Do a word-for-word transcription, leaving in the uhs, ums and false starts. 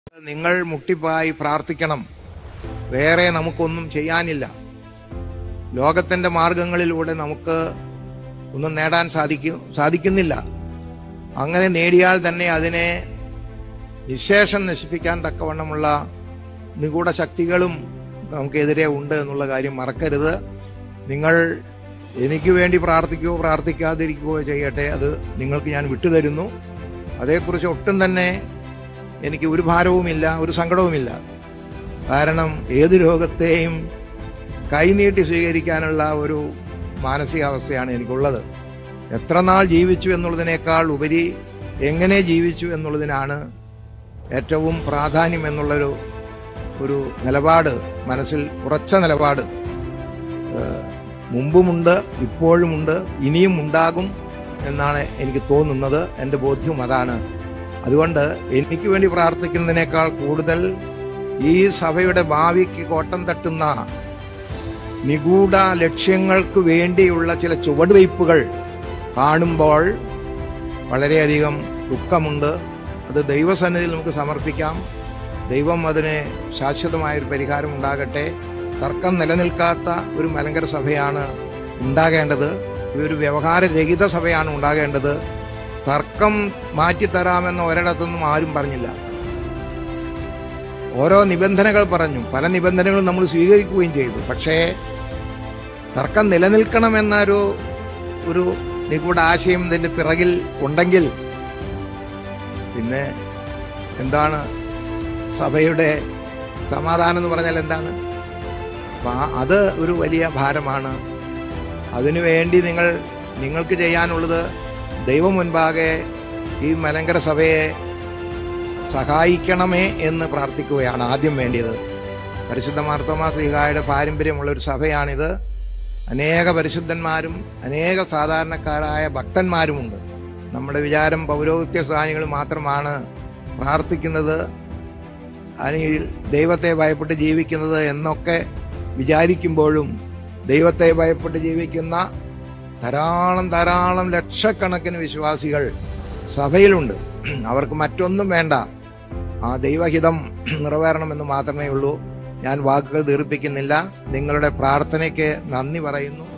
നിങ്ങൾ മുട്ടിപ്പായി പ്രാർത്ഥിക്കണം. വേറെ നമുക്കൊന്നും ചെയ്യാനില്ല. ലോകത്തിൻ്റെ മാർഗങ്ങളിലൂടെ നമുക്ക് ഒന്നും നേടാൻ സാധിക്കും സാധിക്കുന്നില്ല. അങ്ങനെ നേടിയാൽ തന്നെ അതിനെ നിശേഷം നശിപ്പിക്കാൻ തക്കവണ്ണമുള്ള നിഗൂഢ ശക്തികളും നമുക്കെതിരെ ഉണ്ട് എന്നുള്ള കാര്യം മറക്കരുത്. നിങ്ങൾ എനിക്ക് വേണ്ടി പ്രാർത്ഥിക്കുകയോ പ്രാർത്ഥിക്കാതിരിക്കുകയോ ചെയ്യട്ടെ, അത് നിങ്ങൾക്ക് ഞാൻ വിട്ടുതരുന്നു. അതേക്കുറിച്ച് ഒട്ടും തന്നെ എനിക്ക് ഒരു ഭാരവുമില്ല, ഒരു സങ്കടവുമില്ല. കാരണം ഏത് രോഗത്തെയും കൈനീട്ടി സ്വീകരിക്കാനുള്ള ഒരു മാനസികാവസ്ഥയാണ് എനിക്കുള്ളത്. എത്ര നാൾ ജീവിച്ചു എന്നുള്ളതിനേക്കാൾ ഉപരി എങ്ങനെ ജീവിച്ചു എന്നുള്ളതിനാണ് ഏറ്റവും പ്രാധാന്യം എന്നുള്ളൊരു ഒരു നിലപാട് മനസ്സിൽ ഉറച്ച നിലപാട് മുമ്പുമുണ്ട്, ഇപ്പോഴുമുണ്ട്, ഇനിയും ഉണ്ടാകും എന്നാണ് എനിക്ക് തോന്നുന്നത്. എൻ്റെ ബോധ്യവും അതാണ്. അതുകൊണ്ട് എനിക്ക് വേണ്ടി പ്രാർത്ഥിക്കുന്നതിനേക്കാൾ കൂടുതൽ ഈ സഭയുടെ ഭാവിക്ക് കോട്ടം തട്ടുന്ന നിഗൂഢ ലക്ഷ്യങ്ങൾക്ക് വേണ്ടിയുള്ള ചില ചുവടുവയ്പ്പുകൾ കാണുമ്പോൾ വളരെയധികം ദുഃഖമുണ്ട്. അത് ദൈവസന്നിധിയിൽ നമുക്ക് സമർപ്പിക്കാം. ദൈവം അതിന് ശാശ്വതമായൊരു പരിഹാരം ഉണ്ടാകട്ടെ. തർക്കം നിലനിൽക്കാത്ത ഒരു മലങ്കര സഭയാണ് ഉണ്ടാകേണ്ടത്. ഒരു വ്യവഹാരരഹിത സഭയാണ് ഉണ്ടാകേണ്ടത്. തർക്കം മാറ്റിത്തരാമെന്ന് ഒരിടത്തൊന്നും ആരും പറഞ്ഞില്ല. ഓരോ നിബന്ധനകൾ പറഞ്ഞു, പല നിബന്ധനകളും നമ്മൾ സ്വീകരിക്കുകയും ചെയ്തു. പക്ഷേ തർക്കം നിലനിൽക്കണമെന്നൊരു ഒരു നിഗൂഢ ആശയം ഇതിൻ്റെ പിറകിൽ ഉണ്ടെങ്കിൽ പിന്നെ എന്താണ് സഭയുടെ സമാധാനം എന്ന് പറഞ്ഞാൽ എന്താണ്? അപ്പം അത് ഒരു വലിയ ഭാരമാണ്. അതിനു വേണ്ടി നിങ്ങൾ നിങ്ങൾക്ക് ചെയ്യാനുള്ളത് ദൈവം മുൻപാകെ ഈ മലങ്കര സഭയെ സഹായിക്കണമേ എന്ന് പ്രാർത്ഥിക്കുകയാണ് ആദ്യം വേണ്ടിയത്. പരിശുദ്ധ മാർത്തോമാ ശ്ലീഹായുടെ പാരമ്പര്യമുള്ളൊരു സഭയാണിത്. അനേക പരിശുദ്ധന്മാരും അനേക സാധാരണക്കാരായ ഭക്തന്മാരുമുണ്ട്. നമ്മുടെ വിചാരം പൗരോഹിത്യ സ്ഥാനികൾ മാത്രമാണ് പ്രാർത്ഥിക്കുന്നത്, അല്ലെങ്കിൽ ദൈവത്തെ ഭയപ്പെട്ട് ജീവിക്കുന്നത് എന്നൊക്കെ വിചാരിക്കുമ്പോഴും ദൈവത്തെ ഭയപ്പെട്ട് ജീവിക്കുന്ന ധാരാളം ധാരാളം ലക്ഷക്കണക്കിന് വിശ്വാസികൾ സഭയിലുണ്ട്. അവർക്ക് മറ്റൊന്നും വേണ്ട, ആ ദൈവഹിതം നിറവേറണമെന്ന് മാത്രമേ ഉള്ളൂ. ഞാൻ വാക്കുകൾ ദീർഘിപ്പിക്കുന്നില്ല. നിങ്ങളുടെ പ്രാർത്ഥനയ്ക്ക് നന്ദി പറയുന്നു.